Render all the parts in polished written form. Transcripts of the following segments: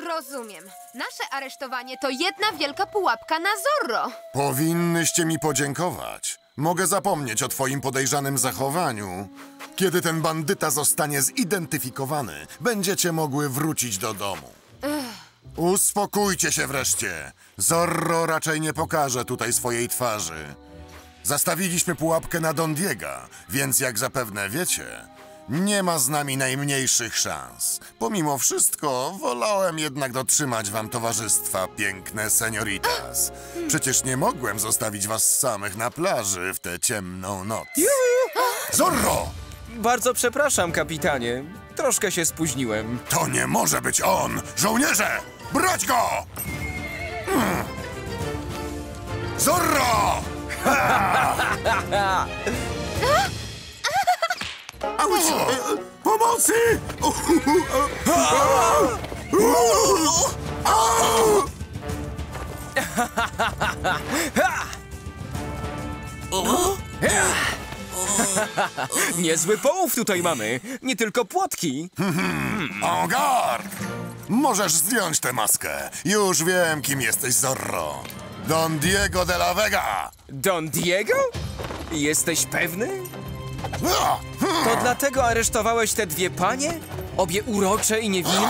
Rozumiem. Nasze aresztowanie to jedna wielka pułapka na Zorro. Powinnyście mi podziękować. Mogę zapomnieć o twoim podejrzanym zachowaniu. Kiedy ten bandyta zostanie zidentyfikowany, będziecie mogły wrócić do domu. Uspokójcie się wreszcie. Zorro raczej nie pokaże tutaj swojej twarzy. Zastawiliśmy pułapkę na Don Diega, więc jak zapewne wiecie, nie ma z nami najmniejszych szans. Pomimo wszystko, wolałem jednak dotrzymać wam towarzystwa, piękne senioritas. Przecież nie mogłem zostawić was samych na plaży w tę ciemną noc. Zorro! Bardzo przepraszam, kapitanie. Troszkę się spóźniłem. To nie może być on! Żołnierze! Brać go! Zorro! Auć! Pomocy! Niezły połów tutaj mamy. Nie tylko płotki. En garde! Możesz zdjąć tę maskę. Już wiem, kim jesteś, Zorro. Don Diego de la Vega! Don Diego? Jesteś pewny? To dlatego aresztowałeś te dwie panie? Obie urocze i niewinne?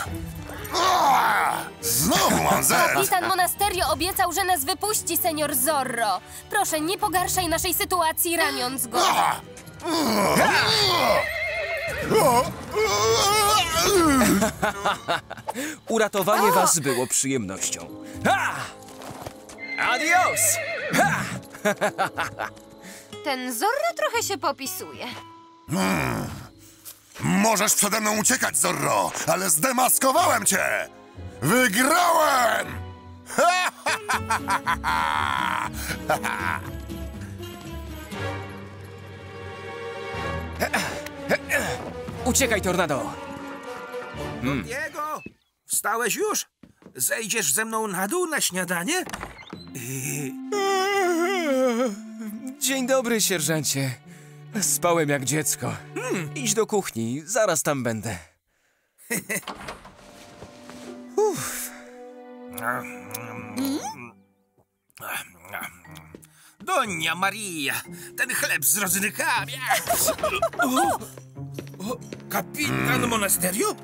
Znowu mam zet! Kapitan Monasterio obiecał, że nas wypuści, senior Zorro. Proszę, nie pogarszaj naszej sytuacji, raniąc go. Uratowanie was było przyjemnością. Ha! Adios! Ha! Ten Zorro trochę się popisuje. Możesz przede mną uciekać, Zorro, ale zdemaskowałem cię! Wygrałem! Uciekaj, Tornado! Diego, wstałeś już? Zejdziesz ze mną na dół na śniadanie? Dzień dobry, sierżancie. Spałem jak dziecko. Idź do kuchni, zaraz tam będę. Donia Maria, ten chleb z rodzynykami. Kapitan Monasterio?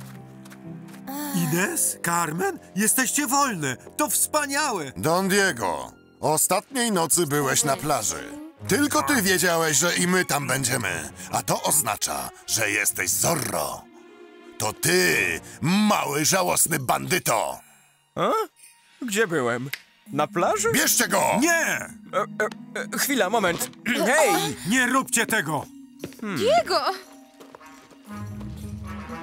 Ines, Carmen, jesteście wolne. To wspaniałe. Don Diego, ostatniej nocy byłeś na plaży. Tylko ty wiedziałeś, że i my tam będziemy. A to oznacza, że jesteś Zorro. To ty, mały, żałosny bandyto. A? Gdzie byłem? Na plaży? Bierzcie go! Nie! Chwila, moment. Hej! Nie róbcie tego! Diego!